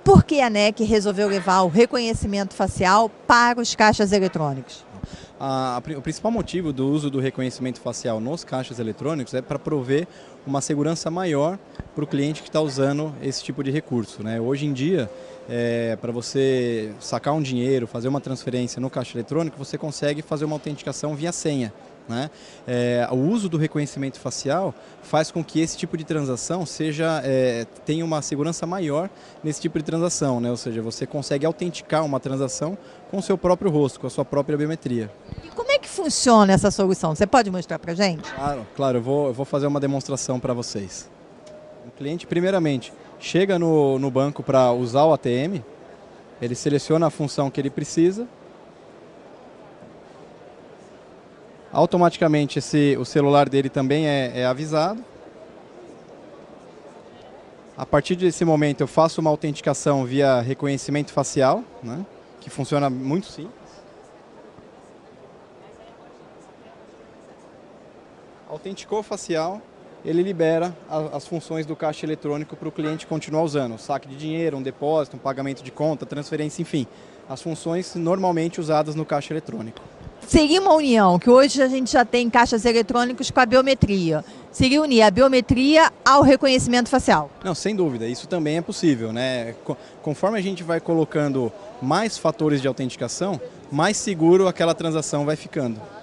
por que a ANEC resolveu levar o reconhecimento facial para os caixas eletrônicos? O principal motivo do uso do reconhecimento facial nos caixas eletrônicos é para prover uma segurança maior para o cliente que está usando esse tipo de recurso, né? Hoje em dia, para você sacar um dinheiro, fazer uma transferência no caixa eletrônico, você consegue fazer uma autenticação via senha, né? O uso do reconhecimento facial faz com que esse tipo de transação tenha uma segurança maior nesse tipo de transação, né? Ou seja, você consegue autenticar uma transação com o seu próprio rosto, com a sua própria biometria. E como é que funciona essa solução? Você pode mostrar para a gente? Claro, eu vou fazer uma demonstração para vocês. O cliente, primeiramente, chega no banco para usar o ATM, ele seleciona a função que ele precisa, automaticamente o celular dele também é avisado. A partir desse momento eu faço uma autenticação via reconhecimento facial, né, que funciona muito simples. Autenticou facial, ele libera as funções do caixa eletrônico para o cliente continuar usando. Saque de dinheiro, um depósito, um pagamento de conta, transferência, enfim. As funções normalmente usadas no caixa eletrônico. Seria uma união, que hoje a gente já tem caixas eletrônicos com a biometria. Seria unir a biometria ao reconhecimento facial? Não, sem dúvida, isso também é possível, né? Conforme a gente vai colocando mais fatores de autenticação, mais seguro aquela transação vai ficando.